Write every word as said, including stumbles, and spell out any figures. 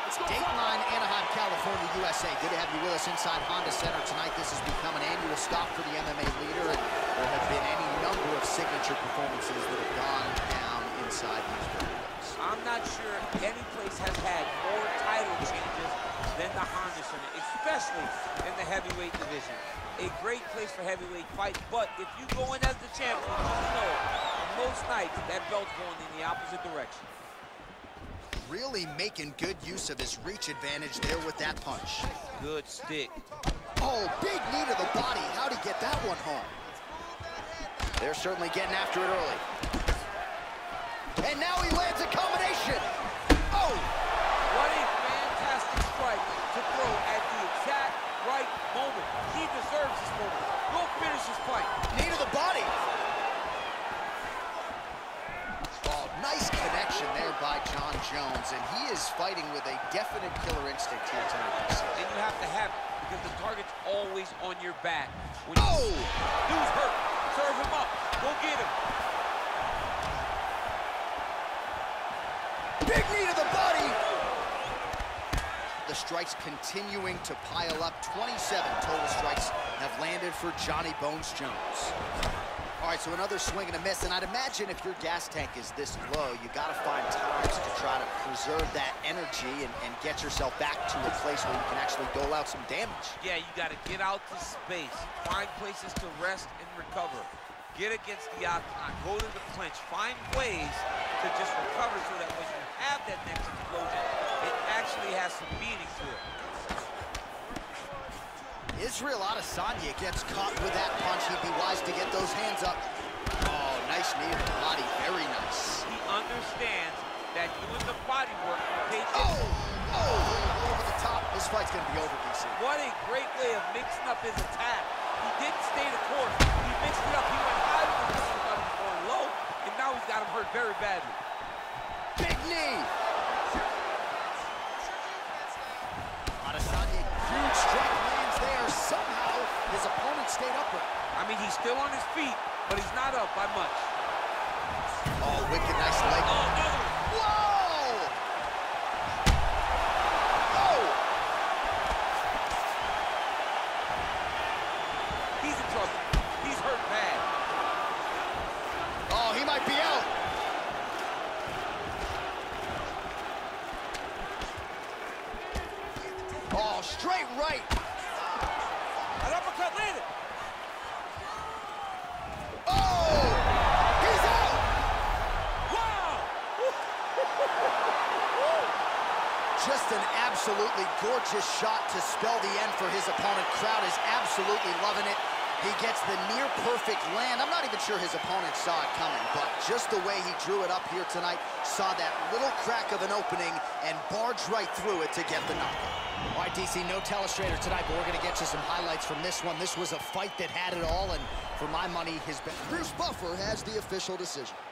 Dateline, Anaheim, California, U S A. Good to have you with us inside Honda Center tonight. This has become an annual stop for the M M A leader, and there have been any number of signature performances that have gone down inside these buildings. I'm not sure any place has had more title changes than the Honda Center, especially in the heavyweight division. A great place for heavyweight fights, but if you go in as the champion, you know, most nights that belt's going in the opposite direction. Really making good use of his reach advantage there with that punch. Good stick. Oh, big knee to the body. How'd he get that one home? They're certainly getting after it early. And now he lands a combination. Oh! What a fantastic strike to throw at the exact right moment. He deserves this moment. Go finish his fight. Knee to the body. Oh, nice connection there by John Jones, and he is fighting with a definite killer instinct here tonight. And you have to have it, because the target's always on your back. When you oh! Dude's hurt. Serve him up. Go get him. Big knee to the body. The strikes continuing to pile up. twenty-seven total strikes have landed for Johnny Bones Jones. All right, so another swing and a miss, and I'd imagine if your gas tank is this low, you got to find times to try to preserve that energy and, and get yourself back to a place where you can actually dole out some damage. Yeah, you got to get out to space, find places to rest and recover. Get against the octagon, go to the clinch, find ways to just recover so that when you have that next explosion, it actually has some meaning to it. Israel Adesanya gets caught with that punch. He'd be wise to get those hands up. Oh, nice knee to the body, very nice. He understands that doing the body work will pay Oh, oh, over the top. This fight's gonna be over, D C. What a great way of mixing up his attack. He didn't stay the course. He mixed it up. He went high with the pistol, got him going low, and now he's got him hurt very badly. Big knee. Adesanya, huge strike lands there. Somehow, his opponent stayed upright. I mean, he's still on his feet, but he's not up by much. Oh, wicked nice leg. Oh, no. Whoa! Oh! He's in trouble. He's hurt bad. Oh, he might be out. Oh, straight right. An uppercut landed. Oh! He's out! Wow! Just an absolutely gorgeous shot to spell the end for his opponent. Crowd is absolutely loving it. He gets the near-perfect land. I'm not even sure his opponent saw it coming, but just the way he drew it up here tonight, saw that little crack of an opening and barged right through it to get the knockout. All right, D C, no telestrator tonight, but we're going to get you some highlights from this one. This was a fight that had it all, and for my money, his Bruce Buffer has the official decision.